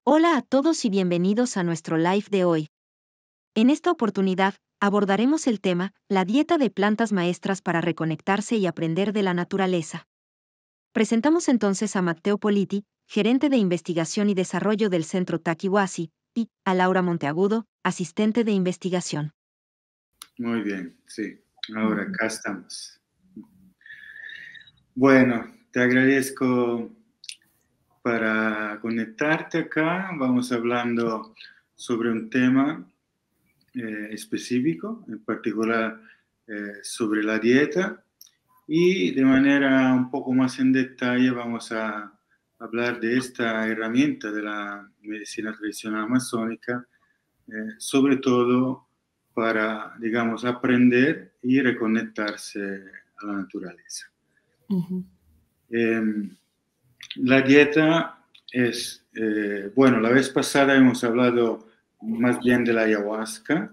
Hola a todos y bienvenidos a nuestro live de hoy. En esta oportunidad, abordaremos el tema, la dieta de plantas maestras para reconectarse y aprender de la naturaleza. Presentamos entonces a Matteo Politi, gerente de investigación y desarrollo del Centro Takiwasi, y a Laura Monteagudo, asistente de investigación. Muy bien, sí. Ahora acá estamos. Bueno, te agradezco para conectarte acá. Vamos hablando sobre un tema específico, en particular sobre la dieta. Y de manera un poco más en detalle vamos a hablar de esta herramienta de la medicina tradicional amazónica, sobre todo para, digamos, aprender y reconectarse a la naturaleza. La dieta es, bueno, la vez pasada hemos hablado más bien de la ayahuasca,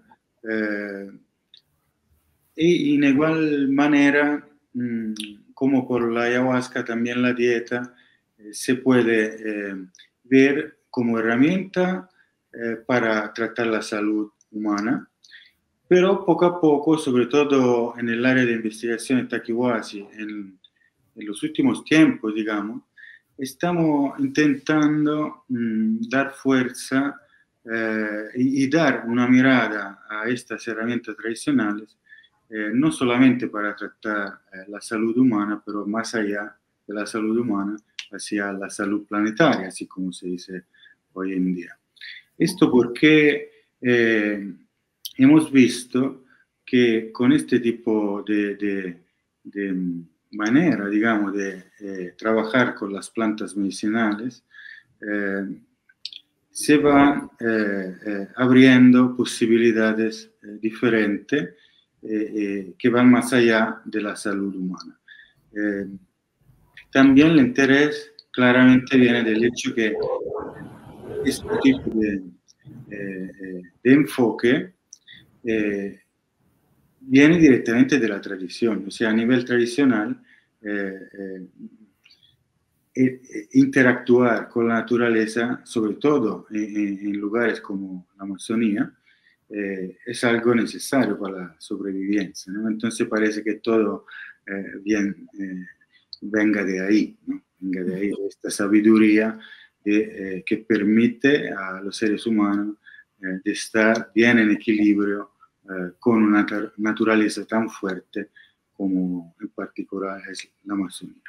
y en igual manera, como por la ayahuasca, también la dieta se puede ver como herramienta para tratar la salud humana, pero poco a poco, sobre todo en el área de investigación de Takiwasi, en los últimos tiempos, digamos, estamos intentando dar fuerza y dar una mirada a estas herramientas tradicionales, no solamente para tratar la salud humana, pero más allá de la salud humana, hacia la salud planetaria, así como se dice hoy en día. Esto porque hemos visto que con este tipo de manera, digamos, de trabajar con las plantas medicinales, se van abriendo posibilidades diferentes que van más allá de la salud humana. También el interés claramente viene del hecho que este tipo de enfoque viene directamente de la tradición, o sea, a nivel tradicional, interactuar con la naturaleza, sobre todo en lugares como la Amazonía, es algo necesario para la sobrevivencia, ¿no? Entonces parece que todo venga de ahí, ¿no? Venga de ahí, de esta sabiduría que permite a los seres humanos de estar bien en equilibrio con una naturaleza tan fuerte como en particular es la Amazonía.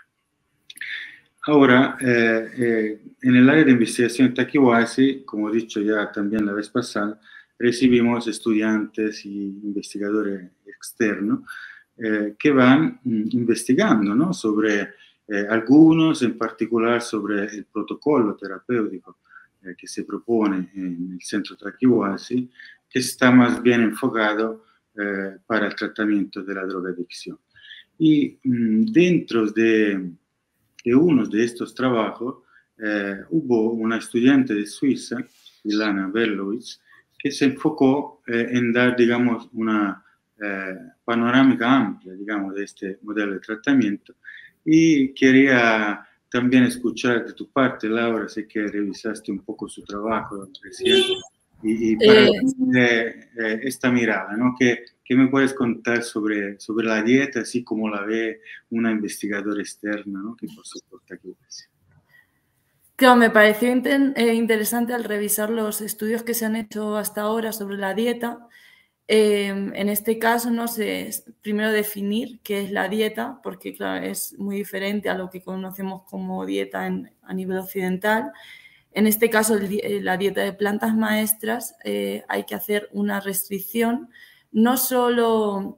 Ahora, en el área de investigación Takiwasi, como he dicho ya también la vez pasada, recibimos estudiantes y investigadores externos que van investigando, ¿no? Sobre algunos, en particular sobre el protocolo terapéutico que se propone en el centro Takiwasi, que está más bien enfocado para el tratamiento de la drogadicción. Y dentro de uno de estos trabajos hubo una estudiante de Suiza, Ilana Berlowitz, que se enfocó en dar, digamos, una panorámica amplia, digamos, de este modelo de tratamiento, y quería también escuchar de tu parte, Laura, sé que revisaste un poco su trabajo recién, y para esta mirada, ¿no? ¿Qué me puedes contar sobre la dieta, así como la ve una investigadora externa, ¿no? Que por supuesto aquí es? Claro, me pareció interesante al revisar los estudios que se han hecho hasta ahora sobre la dieta. En este caso, no sé, primero definir qué es la dieta, porque claro, es muy diferente a lo que conocemos como dieta a nivel occidental. En este caso, la dieta de plantas maestras, hay que hacer una restricción no solo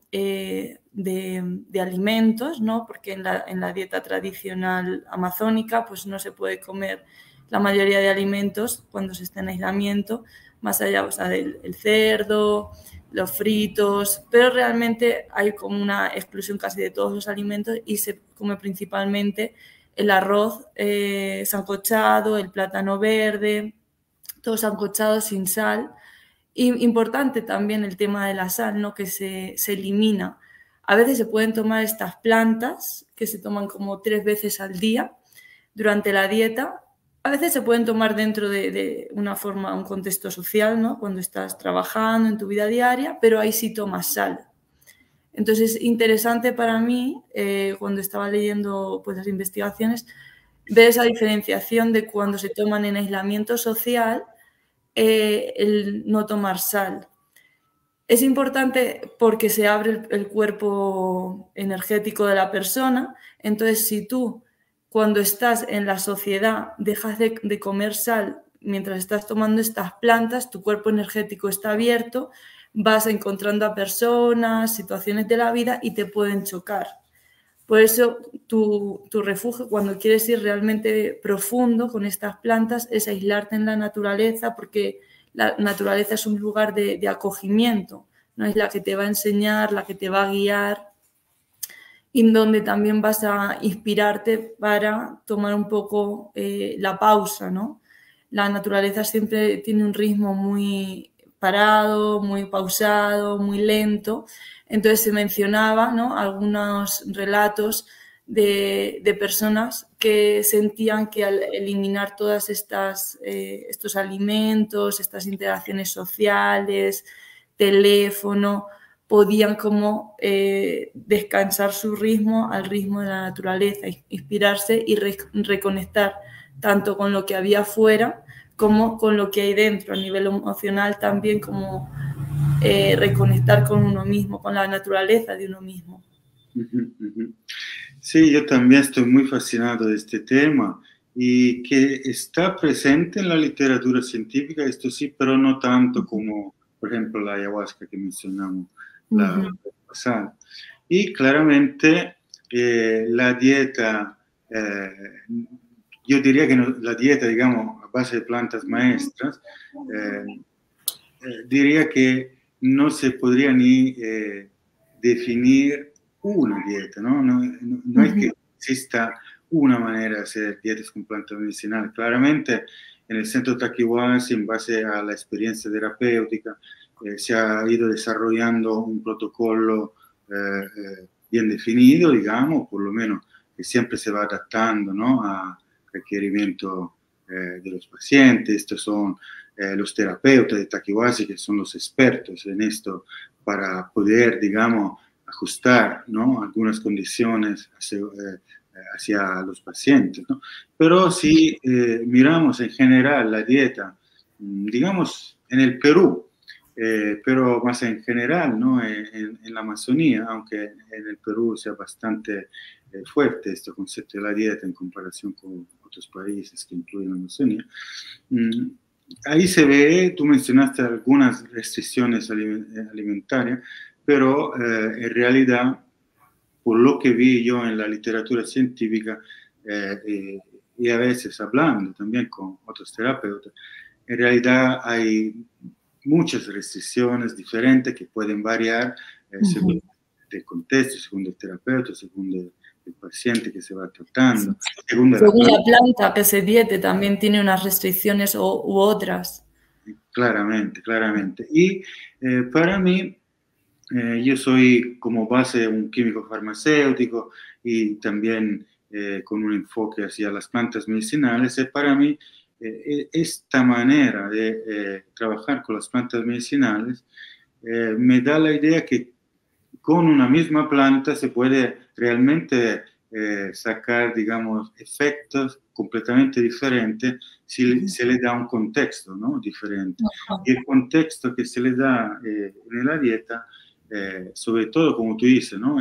de alimentos, ¿no? Porque en la dieta tradicional amazónica pues no se puede comer la mayoría de alimentos cuando se está en aislamiento, más allá, o sea, del cerdo, los fritos, pero realmente hay como una exclusión casi de todos los alimentos y se come principalmente el arroz sancochado, el plátano verde, todo sancochado sin sal. Y importante también el tema de la sal, ¿no? Que se elimina. A veces se pueden tomar estas plantas, que se toman como 3 veces al día durante la dieta, a veces se pueden tomar dentro de una forma, un contexto social, ¿no? Cuando estás trabajando en tu vida diaria, pero ahí sí tomas sal. Entonces, interesante para mí, cuando estaba leyendo pues, las investigaciones, ver esa diferenciación de cuando se toman en aislamiento social, el no tomar sal. Es importante porque se abre el cuerpo energético de la persona. Entonces, si tú, cuando estás en la sociedad, dejas de comer sal mientras estás tomando estas plantas, tu cuerpo energético está abierto, vas encontrando a personas, situaciones de la vida y te pueden chocar. Por eso tu refugio, cuando quieres ir realmente profundo con estas plantas, es aislarte en la naturaleza, porque la naturaleza es un lugar de acogimiento, no es la que te va a enseñar, la que te va a guiar, y donde también vas a inspirarte para tomar un poco la pausa, ¿no? La naturaleza siempre tiene un ritmo muy parado, muy pausado, muy lento. Entonces se mencionaba, ¿no?, algunos relatos de personas que sentían que al eliminar todas estos alimentos, estas interacciones sociales, teléfono, podían como descansar su ritmo al ritmo de la naturaleza, inspirarse y reconectar tanto con lo que había afuera como con lo que hay dentro, a nivel emocional también, como reconectar con uno mismo, con la naturaleza de uno mismo. Sí, yo también estoy muy fascinado de este tema y que está presente en la literatura científica, esto sí, pero no tanto como, por ejemplo, la ayahuasca que mencionamos la vez pasada. Y claramente la dieta, yo diría que no, la dieta, digamos, a base de plantas maestras, diría que no se podría ni definir una dieta, ¿no? No es que exista una manera de hacer dietas con plantas medicinales. Claramente, en el centro Takiwasi, en base a la experiencia terapéutica, se ha ido desarrollando un protocolo bien definido, digamos, por lo menos que siempre se va adaptando, ¿no?, a requerimientos de los pacientes. Estos son los terapeutas de Takiwasi, que son los expertos en esto, para poder, digamos, ajustar, ¿no?, algunas condiciones hacia los pacientes, ¿no? Pero si miramos en general la dieta, digamos, en el Perú, pero más en general, ¿no?, en la Amazonía, aunque en el Perú sea bastante fuerte este concepto de la dieta en comparación con otros países que incluyen la Amazonía, ahí se ve, tú mencionaste algunas restricciones alimentarias, pero en realidad, por lo que vi yo en la literatura científica, y a veces hablando también con otros terapeutas, en realidad hay muchas restricciones diferentes que pueden variar según el contexto, según el terapeuta, según el paciente que se va tratando. Según la planta que se diete también tiene unas restricciones u otras. Claramente, claramente. Y para mí, yo soy como base un químico farmacéutico y también con un enfoque hacia las plantas medicinales. Para mí, esta manera de trabajar con las plantas medicinales me da la idea que con una misma planta se puede realmente sacar, digamos, efectos completamente diferentes si se le da un contexto, ¿no?, diferente. Y el contexto que se le da en la dieta, sobre todo, como tú dices, ¿no?,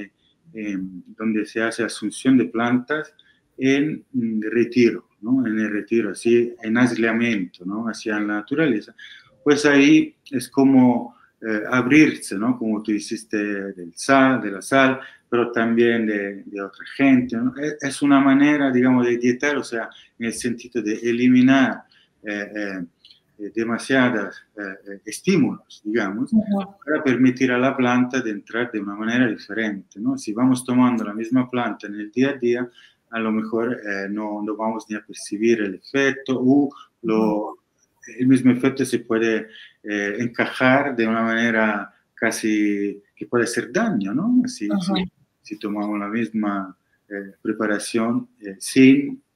donde se hace asunción de plantas en retiro, ¿no?, en el retiro, así, en aislamiento, ¿no?, hacia la naturaleza, pues ahí es como abrirse, ¿no?, como tú hiciste de la sal, pero también de otra gente, ¿no? Es una manera, digamos, de dietar, o sea, en el sentido de eliminar demasiados estímulos, digamos, para permitir a la planta de entrar de una manera diferente, ¿no? Si vamos tomando la misma planta en el día a día, a lo mejor no vamos ni a percibir el efecto o el mismo efecto se puede encajar de una manera casi que puede hacer daño, ¿no? Si tomamos la misma preparación sin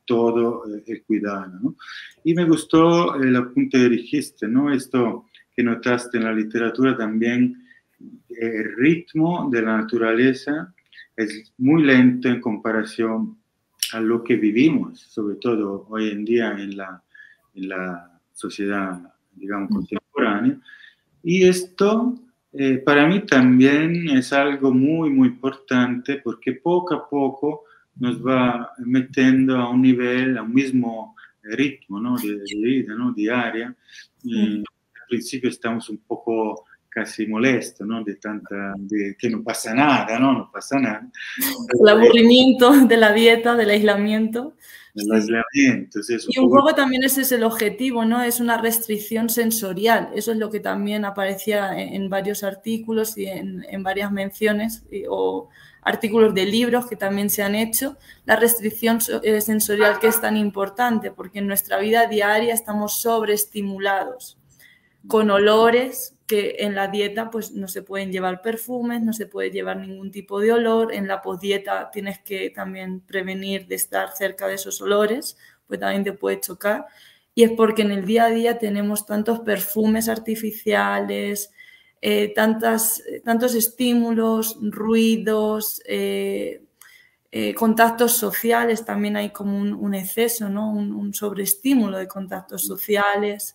todo el cuidado, ¿no? Y me gustó el apunte que dijiste, ¿no? Esto que notaste en la literatura también, el ritmo de la naturaleza es muy lento en comparación a lo que vivimos, sobre todo hoy en día en la sociedad, digamos, contemporánea. Y esto para mí también es algo muy, muy importante porque poco a poco nos va metiendo a un nivel, a un mismo ritmo, ¿no? de vida, ¿no? Diaria. Y al principio estamos un poco casi molestos, ¿no? De que no pasa nada, ¿no? No pasa nada. El aburrimiento de la dieta, del aislamiento. El aislamiento, sí, y un poco también ese es el objetivo, ¿no? Es una restricción sensorial. Eso es lo que también aparecía en varios artículos y en varias menciones o artículos de libros que también se han hecho. La restricción sensorial que es tan importante porque en nuestra vida diaria estamos sobreestimulados con olores que en la dieta pues no se pueden llevar perfumes, no se puede llevar ningún tipo de olor. En la posdieta tienes que también prevenir de estar cerca de esos olores, pues también te puede chocar. Y es porque en el día a día tenemos tantos perfumes artificiales, tantos estímulos, ruidos, contactos sociales, también hay como un exceso, ¿no? Un sobreestímulo de contactos sociales.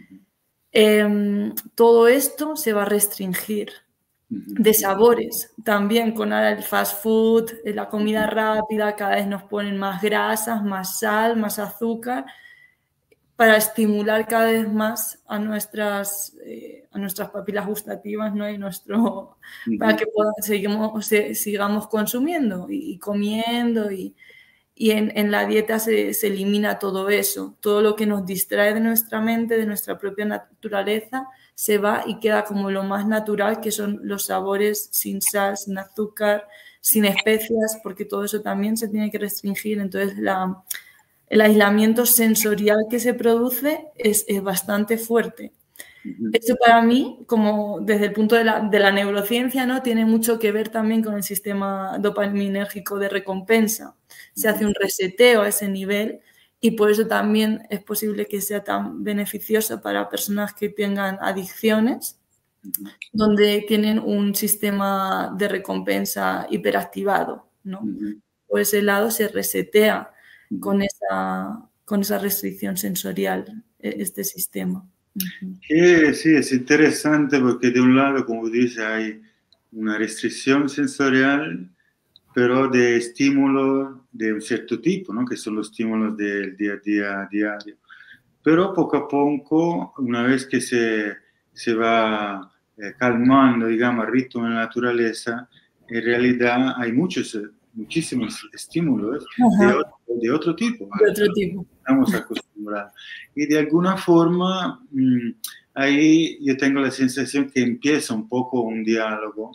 Todo esto se va a restringir. De sabores, también con ahora el fast food, la comida rápida, cada vez nos ponen más grasas, más sal, más azúcar, para estimular cada vez más a nuestras papilas gustativas, ¿no? Para que sigamos consumiendo y comiendo y en la dieta se elimina todo eso, todo lo que nos distrae de nuestra mente, de nuestra propia naturaleza, se va y queda como lo más natural, que son los sabores sin sal, sin azúcar, sin especias, porque todo eso también se tiene que restringir. Entonces el aislamiento sensorial que se produce es bastante fuerte. Esto para mí, como desde el punto de la neurociencia, ¿no? Tiene mucho que ver también con el sistema dopaminérgico de recompensa. Se hace un reseteo a ese nivel y por eso también es posible que sea tan beneficioso para personas que tengan adicciones, donde tienen un sistema de recompensa hiperactivado, ¿no? Por ese lado se resetea con esa restricción sensorial este sistema. Sí, es interesante porque de un lado, como dice, hay una restricción sensorial, pero de estímulos de un cierto tipo, ¿no? Que son los estímulos del día a día diario. Pero poco a poco, una vez que se va calmando, digamos, el ritmo de la naturaleza, en realidad hay muchísimos estímulos de otro tipo. De otro tipo. Estamos acostumbrados. Y de alguna forma, ahí yo tengo la sensación que empieza un poco un diálogo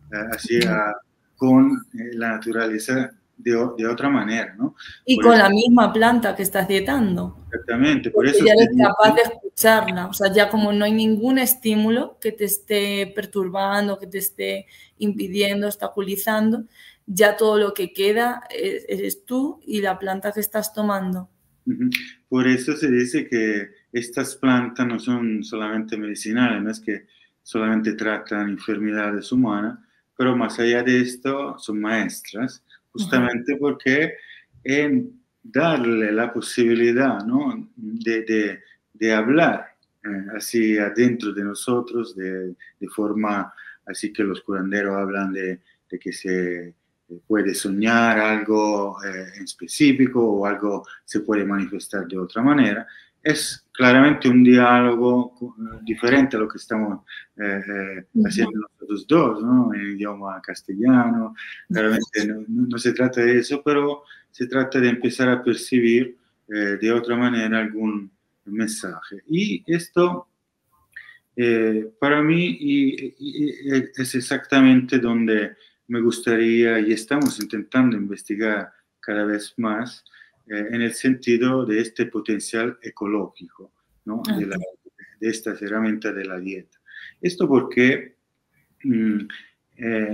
con la naturaleza de otra manera, ¿no? Y por con eso, la misma planta que estás dietando. exactamente, por Porque eso ya eres capaz de escucharla. O sea, ya como no hay ningún estímulo que te esté perturbando, que te esté impidiendo, obstaculizando, ya todo lo que queda eres tú y la planta que estás tomando. Por eso se dice que estas plantas no son solamente medicinales, no es que solamente tratan enfermedades humanas, pero más allá de esto son maestras, justamente porque en darle la posibilidad, ¿no? de hablar así adentro de nosotros, de forma así que los curanderos hablan de que se puede soñar algo en específico o algo se puede manifestar de otra manera. Es claramente un diálogo diferente a lo que estamos haciendo nosotros dos, ¿no? En idioma castellano. Claramente no se trata de eso, pero se trata de empezar a percibir de otra manera algún mensaje. Y esto, para mí, es exactamente donde me gustaría, y estamos intentando investigar cada vez más, en el sentido de este potencial ecológico, ¿no? De estas herramientas de la dieta. Esto porque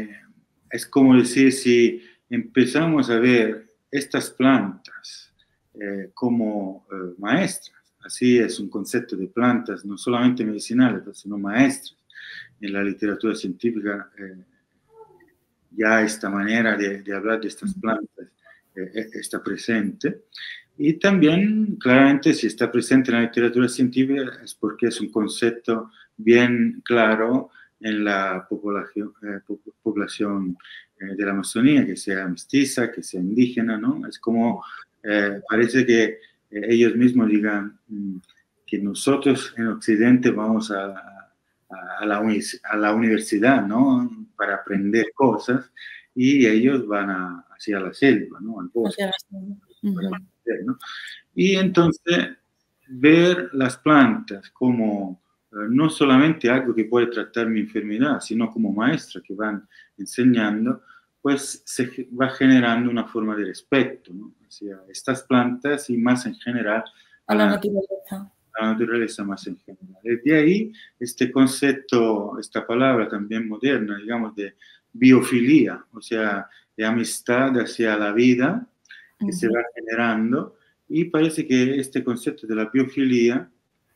es como decir, si empezamos a ver estas plantas como maestras. Así es un concepto de plantas, no solamente medicinales, sino maestras. En la literatura científica ya esta manera de hablar de estas plantas está presente. Y también, claramente, si está presente en la literatura científica es porque es un concepto bien claro en la población de la Amazonía, que sea mestiza, que sea indígena, ¿no? Es como, parece que ellos mismos digan que nosotros en Occidente vamos a la universidad, ¿no? Para aprender cosas, y ellos van hacia la selva, ¿no? Al bosque. Para aprender, ¿no? Y entonces, ver las plantas como no solamente algo que puede tratar mi enfermedad, sino como maestras que van enseñando, pues se va generando una forma de respeto, ¿no? Hacia estas plantas y más en general a la naturaleza. A la naturaleza más en general. De ahí este concepto, esta palabra también moderna, digamos, de biofilia, o sea, de amistad hacia la vida que se va generando, y parece que este concepto de la biofilia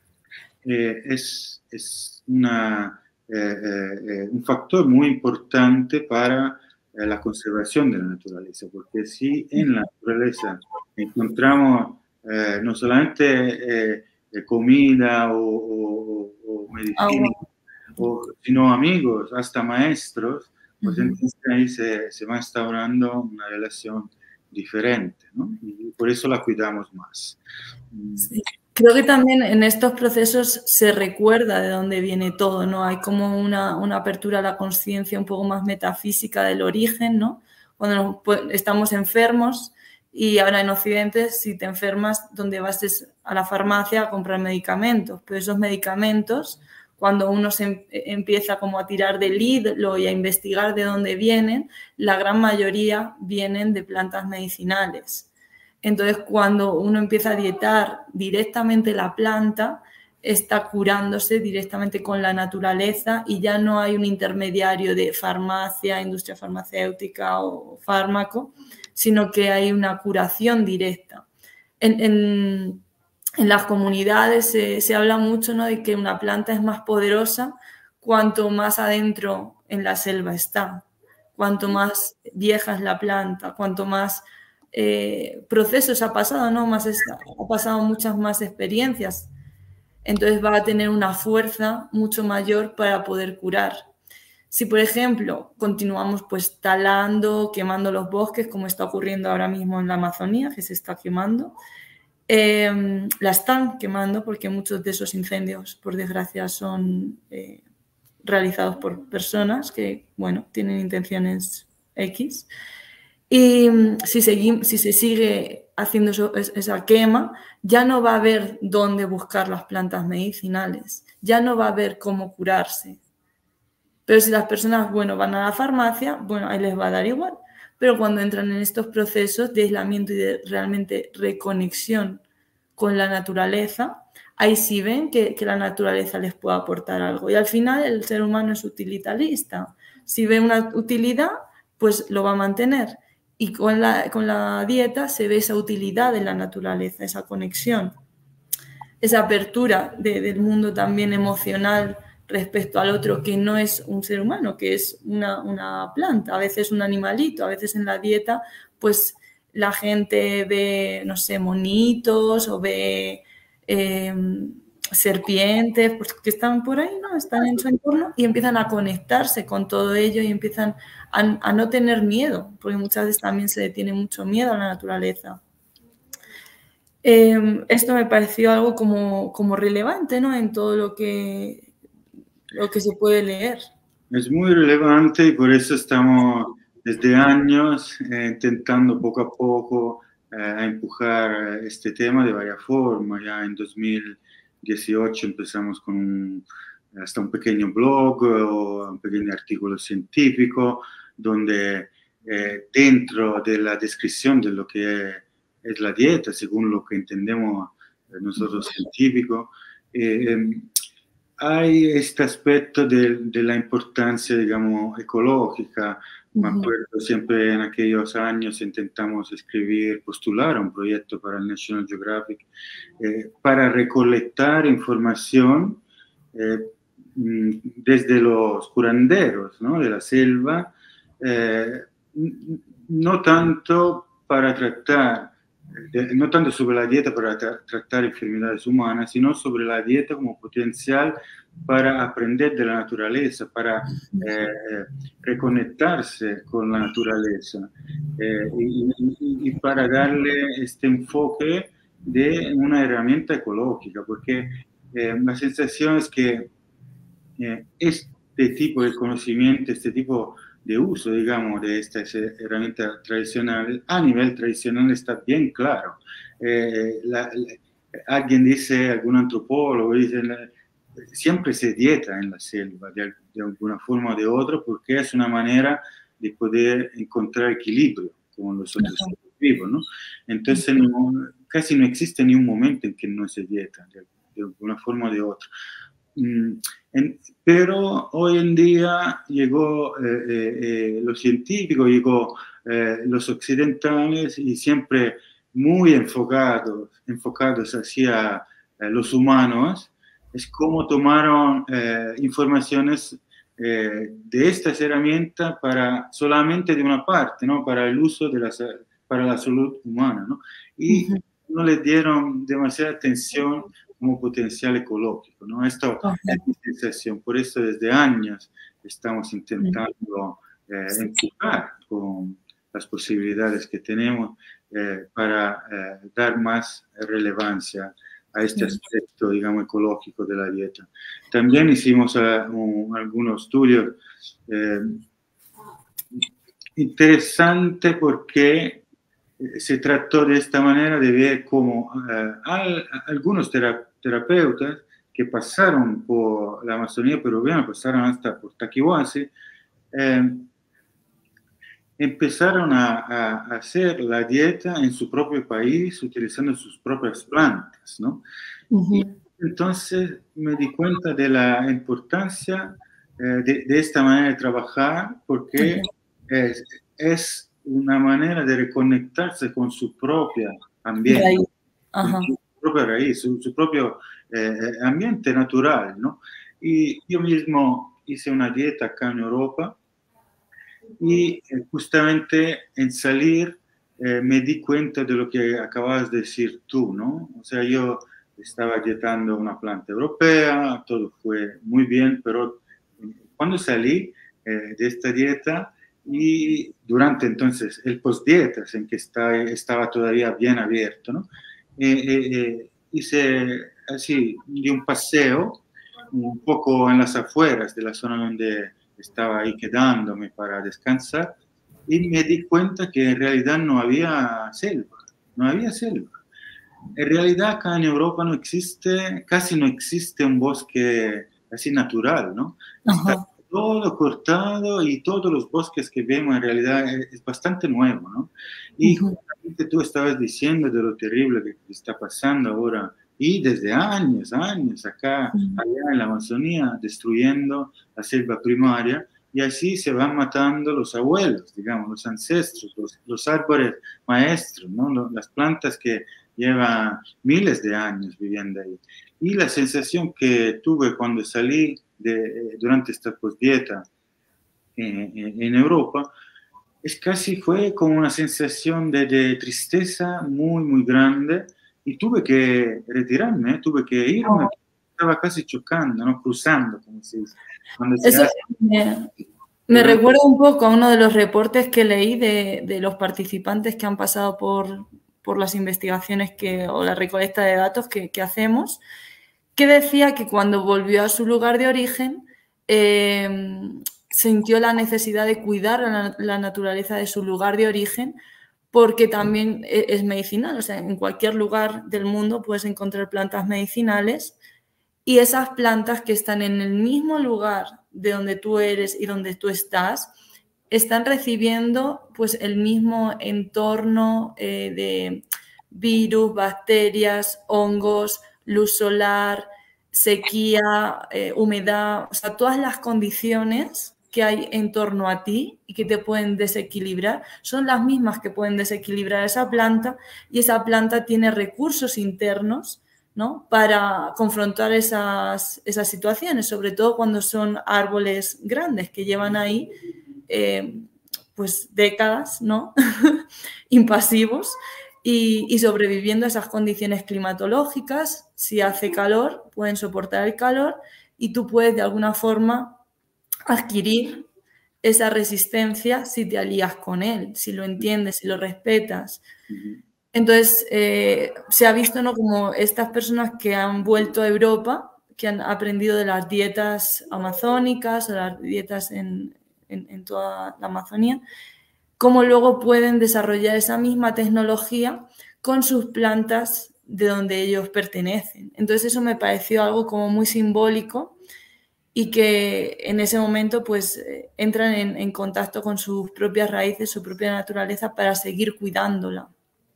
es un factor muy importante para la conservación de la naturaleza, porque si en la naturaleza encontramos no solamente comida o medicina, sino amigos, hasta maestros, pues entonces ahí se va instaurando una relación diferente, ¿no? Y por eso la cuidamos más. Sí. Creo que también en estos procesos se recuerda de dónde viene todo, ¿no? Hay como una apertura a la conciencia un poco más metafísica del origen, ¿no? Cuando estamos enfermos y ahora en Occidente, si te enfermas, donde vas es a la farmacia a comprar medicamentos, pero esos medicamentos, cuando uno se empieza como a tirar del hilo y a investigar de dónde vienen, la gran mayoría vienen de plantas medicinales. Entonces, cuando uno empieza a dietar directamente la planta, está curándose directamente con la naturaleza y ya no hay un intermediario de farmacia, industria farmacéutica o fármaco, sino que hay una curación directa. En las comunidades se habla mucho, ¿no?, de que una planta es más poderosa cuanto más adentro en la selva está, cuanto más vieja es la planta, cuanto más procesos ha pasado, ¿no? Ha pasado muchas más experiencias. Entonces va a tener una fuerza mucho mayor para poder curar. Si, por ejemplo, continuamos pues talando, quemando los bosques, como está ocurriendo ahora mismo en la Amazonía, que se está quemando, la están quemando porque muchos de esos incendios, por desgracia, son realizados por personas que, bueno, tienen intenciones X. Y si se sigue haciendo esa quema, ya no va a haber dónde buscar las plantas medicinales, ya no va a haber cómo curarse. Pero si las personas, bueno, van a la farmacia, bueno, ahí les va a dar igual. Pero cuando entran en estos procesos de aislamiento y de realmente reconexión con la naturaleza, ahí sí ven que la naturaleza les puede aportar algo. Y al final el ser humano es utilitarista. Si ve una utilidad, pues lo va a mantener. Y con la dieta se ve esa utilidad de la naturaleza, esa conexión, esa apertura del mundo también emocional respecto al otro, que no es un ser humano, que es una planta, a veces un animalito, a veces en la dieta, pues la gente ve, no sé, monitos o ve serpientes, pues, que están por ahí, ¿no? Están en su entorno y empiezan a conectarse con todo ello y empiezan a no tener miedo, porque muchas veces también se le tiene mucho miedo a la naturaleza. Esto me pareció algo como relevante, ¿no?, en todo lo que se puede leer. Es muy relevante y por eso estamos desde años intentando poco a poco empujar este tema de varias formas. Ya en 2018 empezamos con hasta un pequeño blog o un pequeño artículo científico donde dentro de la descripción de lo que es la dieta, según lo que entendemos nosotros científicos, hay este aspecto de la importancia, digamos, ecológica. Me acuerdo siempre en aquellos años intentamos escribir, postular un proyecto para el National Geographic para recolectar información desde los curanderos, ¿no? De la selva, no tanto para tratar, no tanto sobre la dieta para tratar enfermedades humanas, sino sobre la dieta como potencial para aprender de la naturaleza, para reconectarse con la naturaleza y para darle este enfoque de una herramienta ecológica, porque la sensación es que este tipo de conocimiento, este tipo de uso, digamos, de estas herramientas tradicionales, a nivel tradicional está bien claro. Alguien dice, algún antropólogo dice, siempre se dieta en la selva, de alguna forma o de otra, porque es una manera de poder encontrar equilibrio con los otros seres vivos, ¿no? Entonces, casi no existe ni un momento en que no se dieta, de alguna forma o de otra. Pero hoy en día llegó los científicos, llegó los occidentales y siempre muy enfocados hacia los humanos, es como tomaron informaciones de estas herramientas solamente de una parte, ¿no? Para el uso para la salud humana, ¿no? Y no le dieron demasiada atención como potencial ecológico, ¿no? Esto es mi sensación. Por eso desde años estamos intentando empujar con las posibilidades que tenemos para dar más relevancia a este aspecto, digamos, ecológico de la dieta. También hicimos algunos estudios interesantes porque se trató de esta manera de ver cómo algunos terapeutas que pasaron por la Amazonía peruviana, pasaron hasta por Taquihuasi, empezaron a hacer la dieta en su propio país utilizando sus propias plantas, ¿no? Y entonces me di cuenta de la importancia de esta manera de trabajar porque es una manera de reconectarse con su propia ambiente, su propia raíz, su propio ambiente natural, ¿no? Y yo mismo hice una dieta acá en Europa y justamente en salir me di cuenta de lo que acabas de decir tú, ¿no? O sea, yo estaba dietando una planta europea, todo fue muy bien, pero cuando salí de esta dieta y durante entonces el post-dietas en que estaba todavía bien abierto, ¿no? Hice así, di un paseo un poco en las afueras de la zona donde estaba ahí quedándome para descansar y me di cuenta que en realidad no había selva. En realidad acá en Europa casi no existe un bosque así natural, ¿no? Está todo cortado y todos los bosques que vemos en realidad es bastante nuevo, ¿no? Y justamente tú estabas diciendo de lo terrible que está pasando ahora y desde años acá, allá en la Amazonía, destruyendo la selva primaria y así se van matando los abuelos, digamos, los ancestros, los árboles maestros, ¿no? Las plantas que llevan miles de años viviendo ahí. Y la sensación que tuve cuando salí durante esta postdieta en Europa fue como una sensación de tristeza muy, muy grande y tuve que retirarme, tuve que irme, estaba casi chocando, ¿no? Cruzando, como se dice. Eso me recuerda un poco a uno de los reportes que leí de los participantes que han pasado por las investigaciones o la recolecta de datos que hacemos, que decía que cuando volvió a su lugar de origen sintió la necesidad de cuidar la naturaleza de su lugar de origen porque también es medicinal, o sea, en cualquier lugar del mundo puedes encontrar plantas medicinales y esas plantas que están en el mismo lugar de donde tú eres y donde tú estás están recibiendo pues el mismo entorno de virus, bacterias, hongos, luz solar, sequía, humedad, o sea, todas las condiciones que hay en torno a ti y que te pueden desequilibrar son las mismas que pueden desequilibrar esa planta, y esa planta tiene recursos internos, ¿no?, para confrontar esas situaciones, sobre todo cuando son árboles grandes que llevan ahí pues décadas, ¿no? impasivos y sobreviviendo a esas condiciones climatológicas. Si hace calor, pueden soportar el calor y tú puedes de alguna forma adquirir esa resistencia si te alías con él, si lo entiendes, si lo respetas. Entonces, se ha visto, ¿no?, como estas personas que han vuelto a Europa, que han aprendido de las dietas amazónicas o las dietas en toda la Amazonía, cómo luego pueden desarrollar esa misma tecnología con sus plantas de donde ellos pertenecen. Entonces eso me pareció algo como muy simbólico y que en ese momento pues entran en contacto con sus propias raíces, su propia naturaleza, para seguir cuidándola.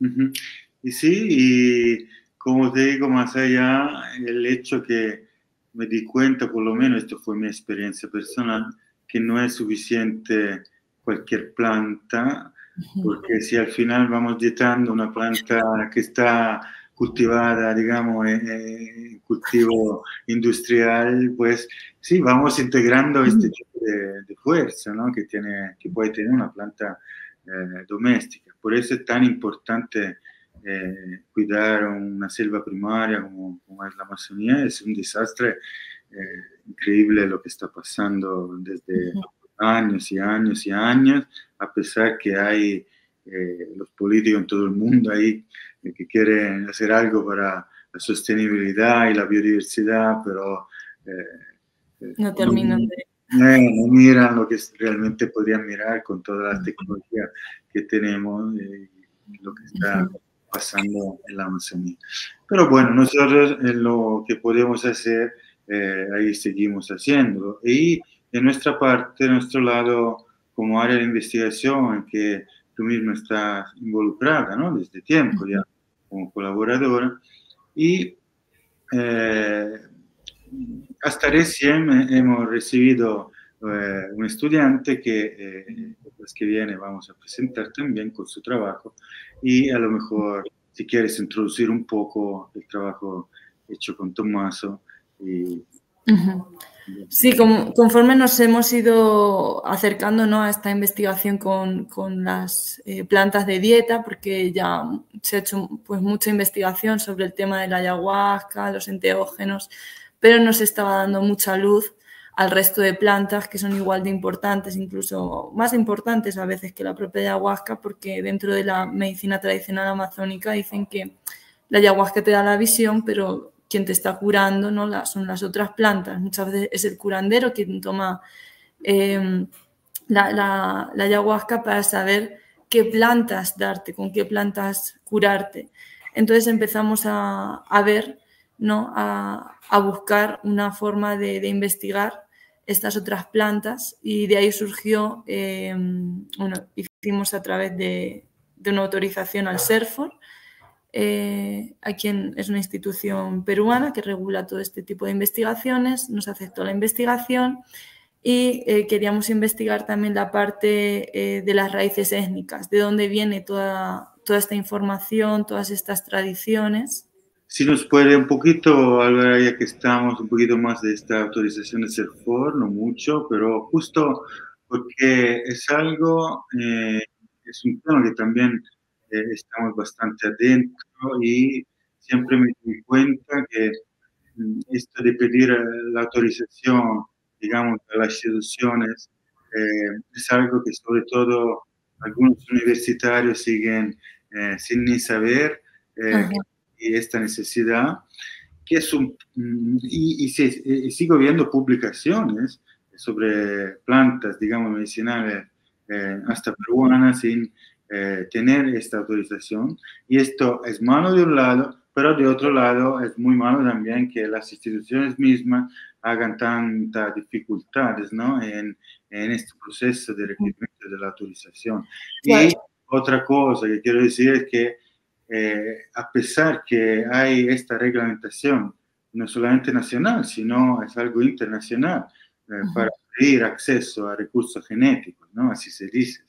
Y sí, y como te digo, más allá, el hecho que me di cuenta, por lo menos esto fue mi experiencia personal, que no es suficiente cualquier planta, porque si al final vamos dietando una planta que está cultivada, digamos, en cultivo industrial, pues sí, vamos integrando este tipo de fuerza, ¿no?, que puede tener una planta doméstica. Por eso es tan importante cuidar una selva primaria como es la Amazonía. Es un desastre increíble lo que está pasando desde años y años y años, a pesar que hay los políticos en todo el mundo ahí que quieren hacer algo para la sostenibilidad y la biodiversidad, pero no terminan de... no miran lo que realmente podrían mirar con toda la tecnología que tenemos y lo que está pasando en la Amazonía. Pero bueno, nosotros en lo que podemos hacer, ahí seguimos haciéndolo. Y en nuestra parte, en nuestro lado, como área de investigación, en que tú misma estás involucrada, ¿no?, desde tiempo ya, como colaboradora, y hasta recién hemos recibido un estudiante que el que viene vamos a presentar también con su trabajo, y a lo mejor si quieres introducir un poco el trabajo hecho con Tommaso. Sí, conforme nos hemos ido acercando, ¿no?, a esta investigación con las plantas de dieta, porque ya se ha hecho pues mucha investigación sobre el tema de la ayahuasca, los enteógenos, pero nos estaba dando mucha luz al resto de plantas que son igual de importantes, incluso más importantes a veces que la propia ayahuasca, porque dentro de la medicina tradicional amazónica dicen que la ayahuasca te da la visión, pero quien te está curando, ¿no?, son las otras plantas. Muchas veces es el curandero quien toma la ayahuasca para saber qué plantas darte, con qué plantas curarte. Entonces empezamos a ver, ¿no?, a buscar una forma de investigar estas otras plantas, y de ahí surgió, bueno, hicimos a través de una autorización al SERFOR, a quien es una institución peruana que regula todo este tipo de investigaciones. Nos aceptó la investigación y queríamos investigar también la parte de las raíces étnicas, de dónde viene toda esta información, todas estas tradiciones. Si nos puede un poquito hablar, ya que estamos, un poquito más de esta autorización de SERFOR, no mucho, pero justo porque es algo, es un tema que también estamos bastante adentro, y siempre me di cuenta que esto de pedir la autorización, digamos, a las instituciones, es algo que sobre todo algunos universitarios siguen sin ni saber, y esta necesidad, que es y sigo viendo publicaciones sobre plantas, digamos, medicinales, hasta peruanas, sin tener esta autorización, y esto es malo de un lado, pero de otro lado es muy malo también que las instituciones mismas hagan tantas dificultades, ¿no?, en este proceso de requerimiento de la autorización. Y otra cosa que quiero decir es que a pesar que hay esta reglamentación no solamente nacional, sino es algo internacional, para pedir acceso a recursos genéticos, ¿no? Así se dice.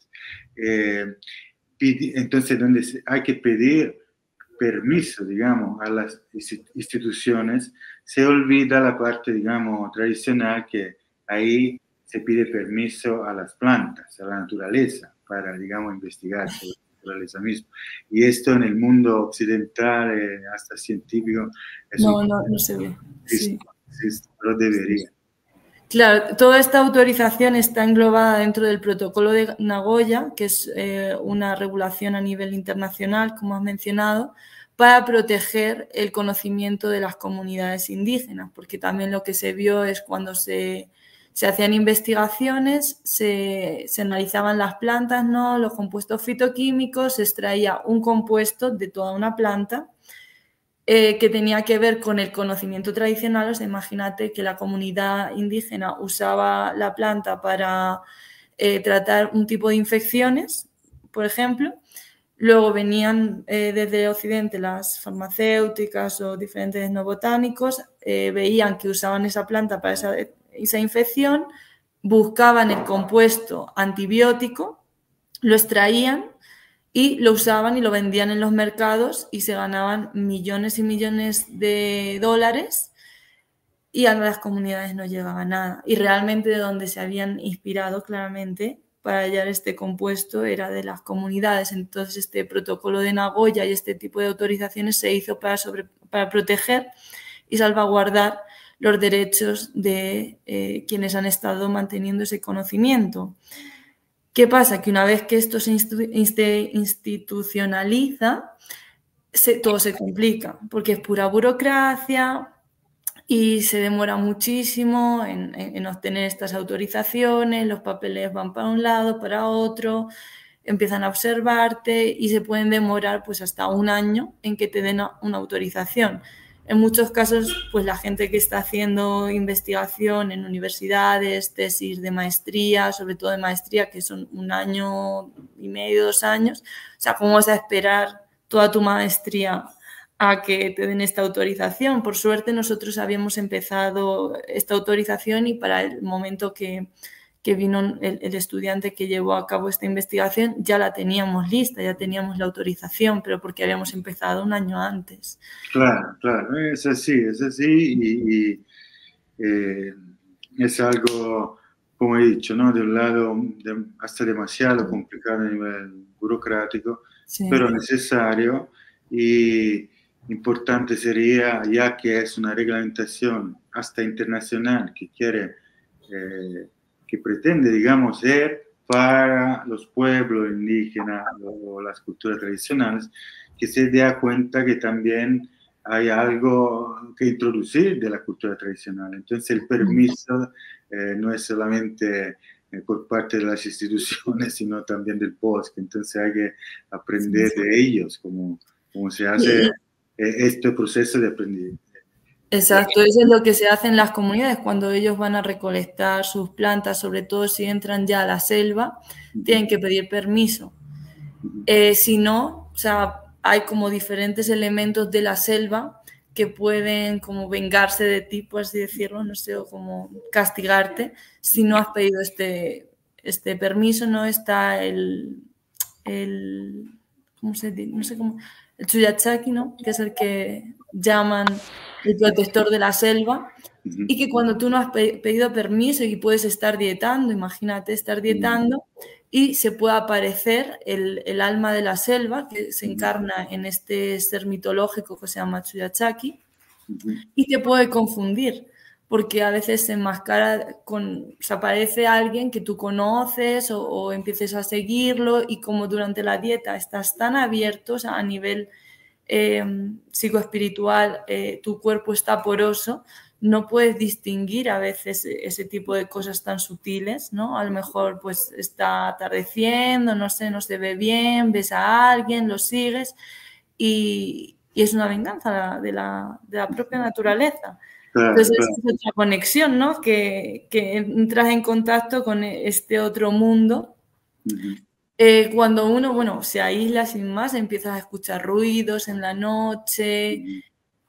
Entonces, donde hay que pedir permiso, digamos, a las instituciones, se olvida la parte, digamos, tradicional, que ahí se pide permiso a las plantas, a la naturaleza, para, digamos, investigar sobre la naturaleza misma. Y esto en el mundo occidental, hasta científico, es no se ve. Sí. Pero debería. Claro, toda esta autorización está englobada dentro del Protocolo de Nagoya, que es una regulación a nivel internacional, como has mencionado, para proteger el conocimiento de las comunidades indígenas, porque también lo que se vio es cuando se hacían investigaciones, se analizaban las plantas, ¿no? Los compuestos fitoquímicos, se extraía un compuesto de toda una planta que tenía que ver con el conocimiento tradicional. O sea, imagínate que la comunidad indígena usaba la planta para tratar un tipo de infecciones, por ejemplo. Luego venían desde Occidente las farmacéuticas o diferentes etnobotánicos, veían que usaban esa planta para esa infección, buscaban el compuesto antibiótico, lo extraían y lo usaban y lo vendían en los mercados y se ganaban millones y millones de dólares y a las comunidades no llegaba nada. Y realmente de donde se habían inspirado claramente para hallar este compuesto era de las comunidades. Entonces este protocolo de Nagoya y este tipo de autorizaciones se hizo para proteger y salvaguardar los derechos de quienes han estado manteniendo ese conocimiento. ¿Qué pasa? Que una vez que esto se institucionaliza, todo se complica, porque es pura burocracia y se demora muchísimo en obtener estas autorizaciones, los papeles van para un lado, para otro, empiezan a observarte y se pueden demorar pues hasta un año en que te den una autorización. En muchos casos, pues la gente que está haciendo investigación en universidades, tesis de maestría, sobre todo de maestría, que son 1 año y medio, 2 años, o sea, ¿cómo vas a esperar toda tu maestría a que te den esta autorización? Por suerte, nosotros habíamos empezado esta autorización y para el momento que vino el estudiante que llevó a cabo esta investigación, ya la teníamos lista, ya teníamos la autorización, pero porque habíamos empezado 1 año antes. Claro, es así y es algo, como he dicho, ¿no? De un lado hasta demasiado complicado a nivel burocrático, sí, pero necesario, y importante sería, ya que es una reglamentación hasta internacional que que pretende, digamos, ser para los pueblos indígenas o las culturas tradicionales, que se dé cuenta que también hay algo que introducir de la cultura tradicional. Entonces el permiso no es solamente por parte de las instituciones, sino también del POSC. Entonces hay que aprender de ellos, cómo se hace este proceso de aprendizaje. Exacto, eso es lo que se hace en las comunidades cuando ellos van a recolectar sus plantas, sobre todo si entran ya a la selva, tienen que pedir permiso. Si no, o sea, hay como diferentes elementos de la selva que pueden como vengarse de ti, por así decirlo, no sé, o como castigarte si no has pedido este permiso. No está ¿cómo se dice? No sé cómo, el Chuyachaki, ¿no? Que es el que llaman el protector de la selva, y que cuando tú no has pedido permiso y puedes estar dietando, imagínate estar dietando y se puede aparecer el alma de la selva que se encarna en este ser mitológico que se llama Chuyachaki, y te puede confundir porque a veces se enmascara se aparece alguien que tú conoces o empieces a seguirlo, y como durante la dieta estás tan abierto, o sea, a nivel psicoespiritual, tu cuerpo está poroso, no puedes distinguir a veces ese tipo de cosas tan sutiles, ¿no? A lo mejor pues está atardeciendo, no sé, no se ve bien, ves a alguien, lo sigues y es una venganza de la propia naturaleza. Entonces es otra conexión, ¿no? Que entras en contacto con este otro mundo. Cuando uno, bueno, se aísla sin más, empiezas a escuchar ruidos en la noche,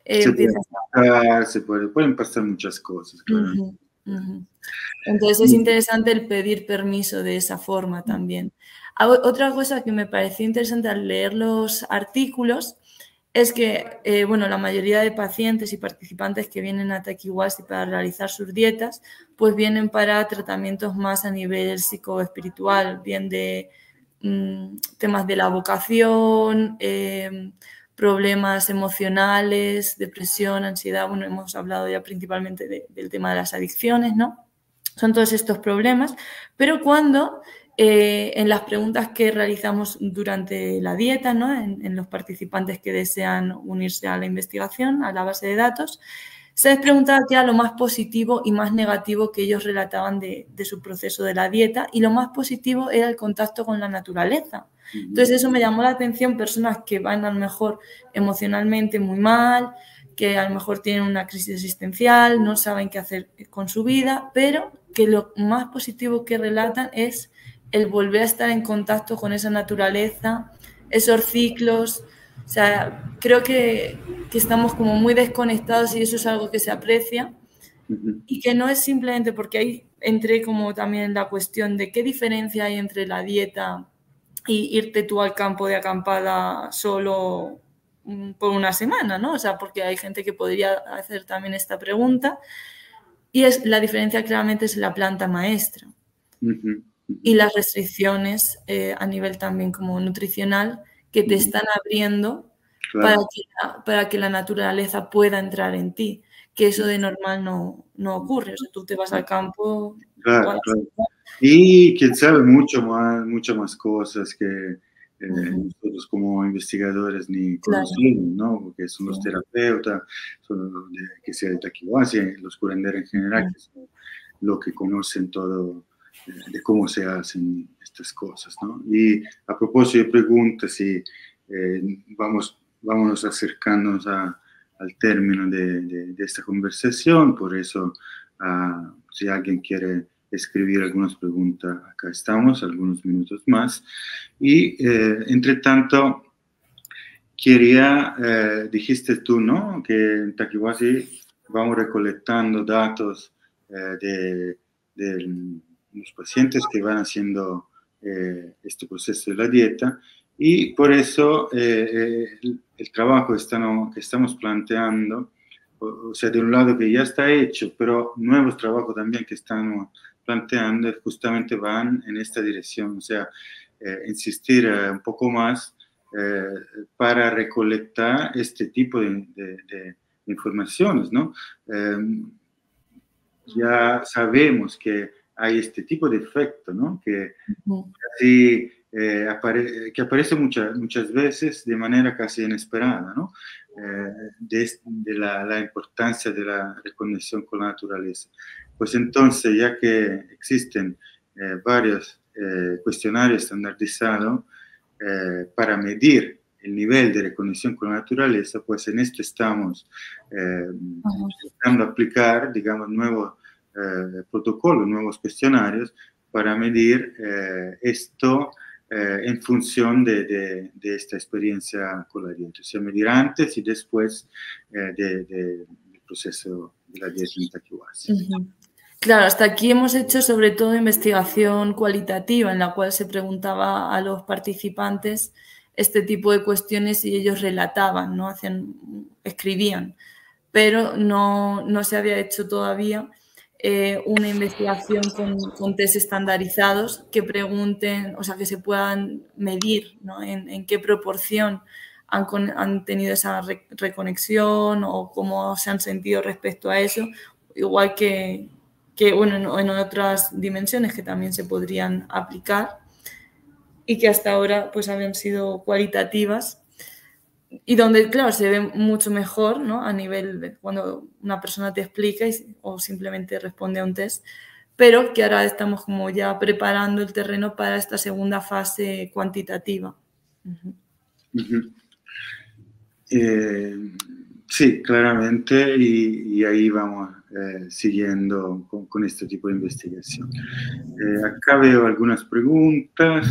pueden pasar muchas cosas. Claro. Entonces es interesante el pedir permiso de esa forma también. Otra cosa que me pareció interesante al leer los artículos es que, bueno, la mayoría de pacientes y participantes que vienen a Takiwasi para realizar sus dietas, pues vienen para tratamientos más a nivel psicoespiritual, bien de temas de la vocación, problemas emocionales, depresión, ansiedad. Bueno, hemos hablado ya principalmente del tema de las adicciones, ¿no? Son todos estos problemas, pero cuando en las preguntas que realizamos durante la dieta, ¿no? En los participantes que desean unirse a la investigación, a la base de datos, se les preguntaba qué era lo más positivo y más negativo que ellos relataban de su proceso de la dieta, y lo más positivo era el contacto con la naturaleza. Entonces eso me llamó la atención, personas que van a lo mejor emocionalmente muy mal, que a lo mejor tienen una crisis existencial, no saben qué hacer con su vida, pero que lo más positivo que relatan es el volver a estar en contacto con esa naturaleza, esos ciclos. O sea, creo que estamos como muy desconectados y eso es algo que se aprecia y que no es simplemente porque ahí entré como también en la cuestión de qué diferencia hay entre la dieta y irte tú al campo de acampada solo por una semana, ¿no? O sea, porque hay gente que podría hacer también esta pregunta y la diferencia claramente es la planta maestra y las restricciones a nivel también como nutricional que te están abriendo para que la naturaleza pueda entrar en ti, que eso de normal no ocurre. O sea, tú te vas al campo. Claro. Y quién sabe muchas más cosas que nosotros como investigadores ni conocemos, ¿no? Porque son los terapeutas, que sea de Takiwasi, los curanderos en general, que son lo que conocen todo de cómo se hacen estas cosas, ¿no? Y a propósito de preguntas, si vámonos acercándonos al término de esta conversación, por eso, si alguien quiere escribir algunas preguntas, acá estamos, algunos minutos más. Y, entre tanto, dijiste tú, ¿no?, que en Takiwasi vamos recolectando datos de los pacientes que van haciendo este proceso de la dieta, y por eso el trabajo que estamos planteando, o sea, de un lado que ya está hecho, pero nuevos trabajos también que estamos planteando justamente van en esta dirección, o sea, insistir un poco más para recolectar este tipo de informaciones, ¿no? Ya sabemos que hay este tipo de efecto, ¿no? Que casi que aparece muchas veces de manera casi inesperada, ¿no? De la importancia de la reconexión con la naturaleza. Pues entonces, ya que existen varios cuestionarios estandarizados para medir el nivel de reconexión con la naturaleza, pues en esto estamos intentando aplicar, digamos, nuevos protocolos, nuevos cuestionarios para medir esto en función de esta experiencia con la dieta, o sea, medir antes y después del proceso de la dieta en Takiwasi. Claro, hasta aquí hemos hecho sobre todo investigación cualitativa en la cual se preguntaba a los participantes este tipo de cuestiones y ellos relataban, ¿no? Escribían, pero no se había hecho todavía una investigación con test estandarizados que pregunten, o sea, que se puedan medir, ¿no? En qué proporción han tenido esa reconexión o cómo se han sentido respecto a eso, igual que bueno, en otras dimensiones que también se podrían aplicar y que hasta ahora pues habían sido cualitativas y donde, claro, se ve mucho mejor, ¿no? A nivel de cuando una persona te explica o simplemente responde a un test, pero que ahora estamos como ya preparando el terreno para esta segunda fase cuantitativa. Sí, claramente, y ahí vamos siguiendo con este tipo de investigación. Acá veo algunas preguntas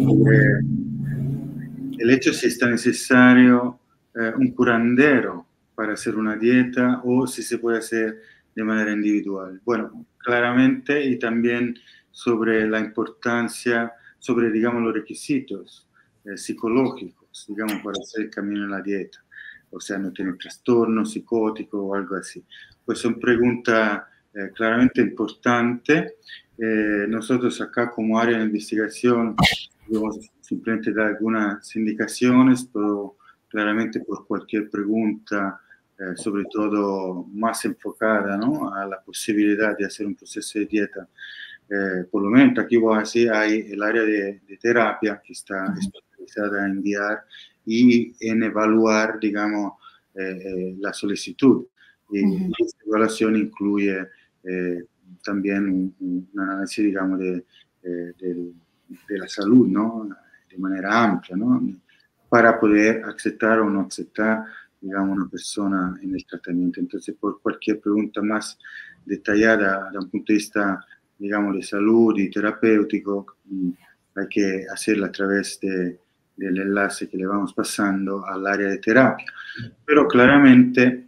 sobre el hecho si está necesario un curandero para hacer una dieta o si se puede hacer de manera individual. Bueno, claramente, y también sobre la importancia, sobre, digamos, los requisitos psicológicos, digamos, para hacer el camino en la dieta. O sea, no tener trastorno psicótico o algo así. Pues son preguntas claramente importantes. Nosotros acá como área de investigación podemos simplemente dar algunas indicaciones, pero claramente por cualquier pregunta, sobre todo más enfocada, ¿no?, a la posibilidad de hacer un proceso de dieta. Por lo menos aquí hay el área de terapia que está especializada en guiar y en evaluar, digamos, la solicitud. Y esta evaluación incluye también un análisis, digamos, de la salud, ¿no?, de manera amplia, ¿no?, para poder aceptar o no aceptar, digamos, una persona en el tratamiento. Entonces, por cualquier pregunta más detallada desde un punto de vista, digamos, de salud y terapéutico, hay que hacerla a través del enlace que le vamos pasando al área de terapia. Pero claramente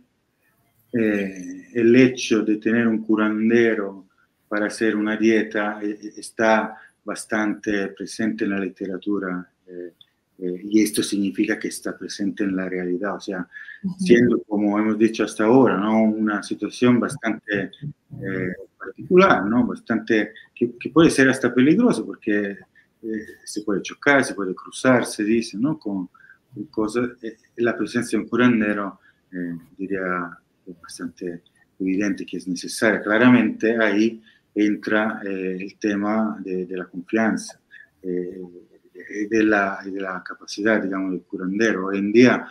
el hecho de tener un curandero para hacer una dieta está bastante presente en la literatura, y esto significa que está presente en la realidad, o sea, siendo, como hemos dicho hasta ahora, ¿no?, una situación bastante particular, ¿no?, bastante, que puede ser hasta peligroso, porque se puede chocar, se puede cruzar, se dice, ¿no?, con cosas. La presencia de un curandero, diría, bastante evidente que es necesaria. Claramente ahí entra el tema de la confianza, de la capacidad, digamos, del curandero. Hoy en día,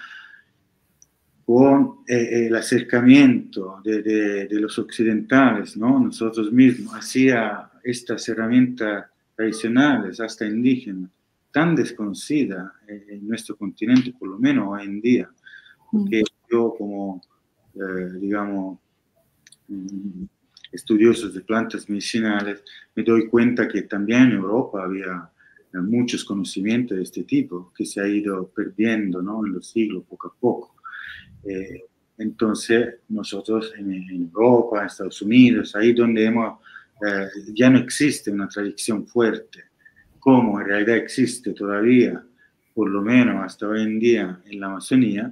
con el acercamiento de los occidentales, ¿no?, nosotros mismos, hacia estas herramientas tradicionales, hasta indígenas, tan desconocidas en nuestro continente, por lo menos hoy en día, porque yo como, digamos, estudiosos de plantas medicinales, me doy cuenta que también en Europa había muchos conocimientos de este tipo que se ha ido perdiendo, ¿no?, en los siglos, poco a poco. Entonces, nosotros en Europa, en Estados Unidos, ahí donde ya no existe una tradición fuerte, como en realidad existe todavía, por lo menos hasta hoy en día en la Amazonía,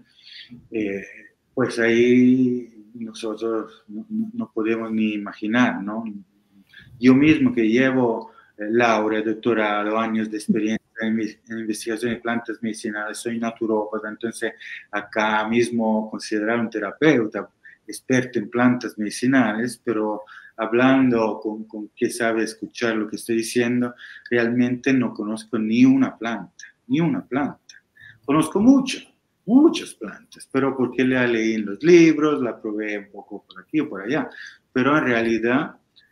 pues ahí nosotros no podemos ni imaginar, ¿no? Yo mismo que llevo laurea, doctorado, años de experiencia en investigación de plantas medicinales, soy naturópata, entonces acá mismo considerar un terapeuta experto en plantas medicinales, pero hablando con que sabe escuchar lo que estoy diciendo, realmente no conozco ni una planta, ni una planta. Conozco muchas plantas, pero porque la leí en los libros, la probé un poco por aquí o por allá, pero en realidad,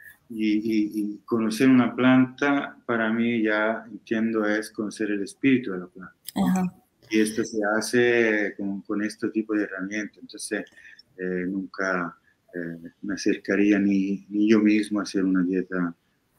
y conocer una planta, para mí ya entiendo es conocer el espíritu de la planta. Ajá. Y esto se hace con este tipo de herramientas, entonces nunca me acercaría ni yo mismo a hacer una dieta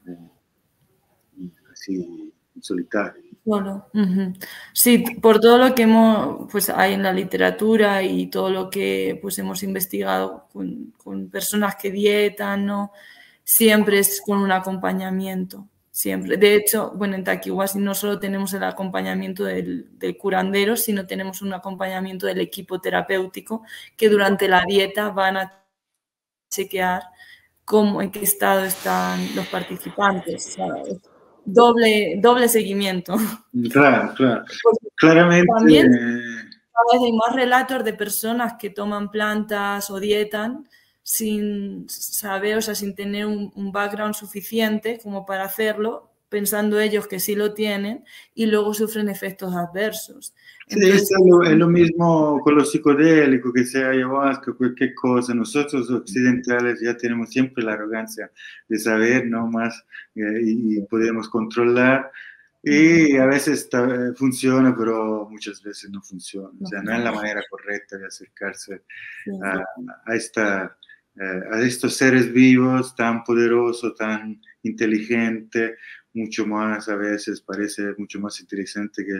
así en solitario. Bueno, sí, por todo lo que pues, hay en la literatura y todo lo que pues, hemos investigado con personas que dietan, ¿no?, siempre es con un acompañamiento, siempre. De hecho, bueno, en Takiwasi no solo tenemos el acompañamiento del curandero, sino tenemos un acompañamiento del equipo terapéutico que durante la dieta van a chequear en qué estado están los participantes, ¿sabes? Doble seguimiento. Claro. Claramente. También cada vez hay más relatos de personas que toman plantas o dietan sin saber, o sea, sin tener un background suficiente como para hacerlo, pensando ellos que sí lo tienen y luego sufren efectos adversos. Entonces, sí, es lo mismo con los psicodélicos, que sea ayahuasca, cualquier cosa. Nosotros occidentales ya tenemos siempre la arrogancia de saber, ¿no?, más, y podemos controlar. Y a veces funciona, pero muchas veces no funciona. O sea, no es la manera correcta de acercarse a estos seres vivos tan poderosos, tan inteligentes, mucho más, a veces parece mucho más inteligente que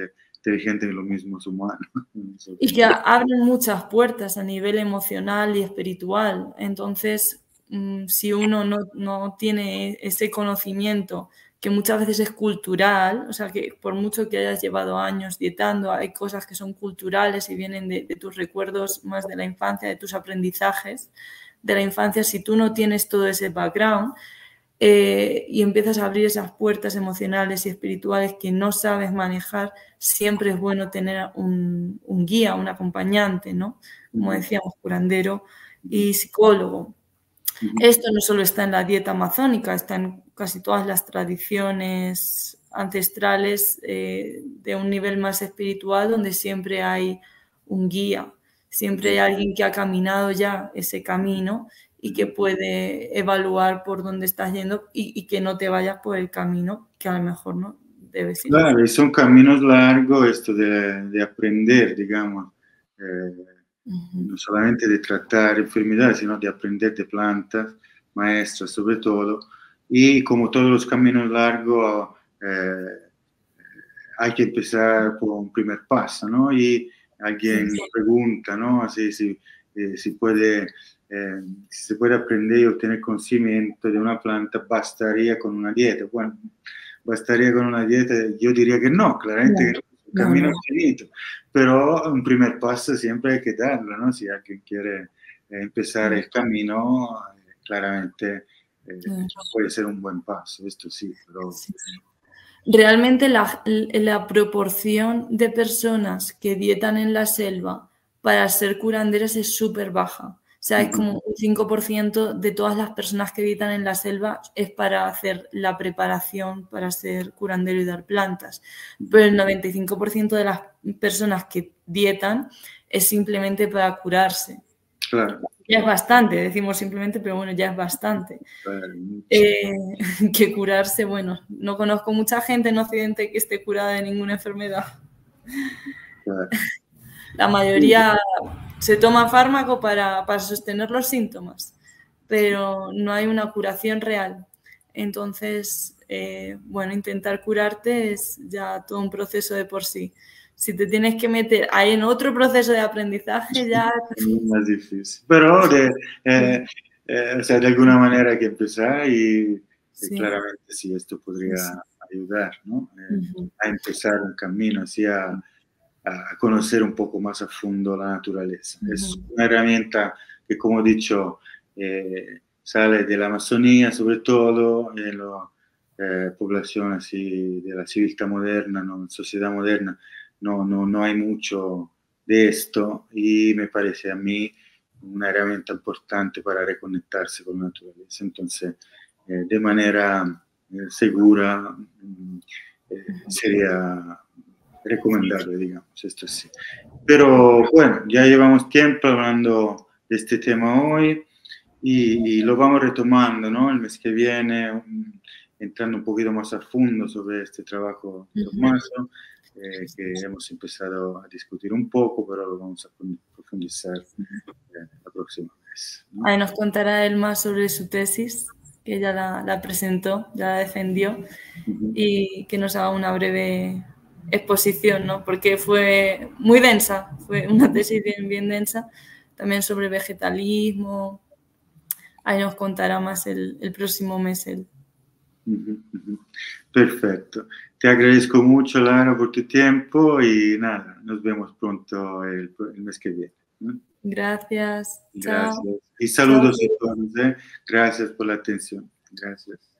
inteligente que los mismos humanos. Y que abren muchas puertas a nivel emocional y espiritual. Entonces, si uno no tiene ese conocimiento, que muchas veces es cultural, o sea, que por mucho que hayas llevado años dietando, hay cosas que son culturales y vienen de tus recuerdos más de la infancia, de tus aprendizajes de la infancia. Si tú no tienes todo ese background y empiezas a abrir esas puertas emocionales y espirituales que no sabes manejar, siempre es bueno tener un guía, un acompañante, ¿no? Como decíamos, curandero y psicólogo. Esto no solo está en la dieta amazónica, está en casi todas las tradiciones ancestrales de un nivel más espiritual, donde siempre hay un guía, siempre hay alguien que ha caminado ya ese camino y que puede evaluar por dónde estás yendo y que no te vayas por el camino que a lo mejor no debes ir. Claro, y son caminos largos esto de aprender, digamos. No solamente de tratar enfermedades, sino de aprender de plantas maestras sobre todo. Y como todos los caminos largos, hay que empezar por un primer paso, ¿no? Y alguien pregunta, ¿no? Así, si se puede aprender y obtener conocimiento de una planta, ¿bastaría con una dieta? Bueno, ¿bastaría con una dieta? Yo diría que no, claramente que no. Un camino infinito, pero un primer paso siempre hay que darlo, ¿no? Si alguien quiere empezar el camino, claramente puede ser un buen paso, esto sí, pero... Realmente la proporción de personas que dietan en la selva para ser curanderas es súper baja. O sea, es como un 5% de todas las personas que dietan en la selva es para hacer la preparación para ser curandero y dar plantas. Pero el 95% de las personas que dietan es simplemente para curarse. Claro. Ya es bastante, decimos simplemente, pero bueno, ya es bastante. Claro. Que curarse, bueno, no conozco mucha gente en Occidente que esté curada de ninguna enfermedad. Claro. La mayoría se toma fármaco para sostener los síntomas, pero no hay una curación real. Entonces, bueno, intentar curarte es ya todo un proceso de por sí. Si te tienes que meter ahí en otro proceso de aprendizaje, ya... Es más difícil. Pero, o sea, de alguna manera hay que empezar y claramente sí, esto podría ayudar, ¿no? A empezar un camino así a conocer un poco más a fondo la naturaleza. Es una herramienta que, como he dicho, sale de la Amazonía, sobre todo en la población así de la civiltà moderna, ¿no? Sociedad moderna, no hay mucho de esto y me parece a mí una herramienta importante para reconectarse con la naturaleza. Entonces, de manera segura, sería recomendable, digamos, esto sí. Pero bueno, ya llevamos tiempo hablando de este tema hoy y lo vamos retomando, ¿no? El mes que viene, entrando un poquito más a fondo sobre este trabajo de Tommaso, que hemos empezado a discutir un poco, pero lo vamos a profundizar la próxima vez, ¿no? Ahí nos contará él más sobre su tesis, que ella la presentó, ya la defendió, y que nos haga una breve exposición, ¿no? Porque fue muy densa, fue una tesis bien densa, también sobre vegetalismo. Ahí nos contará más el próximo mes él. Perfecto. Te agradezco mucho, Lara, por tu tiempo y nada, nos vemos pronto el mes que viene. Gracias. Gracias. Chao. Y saludos Chao. a todos. Gracias por la atención. Gracias.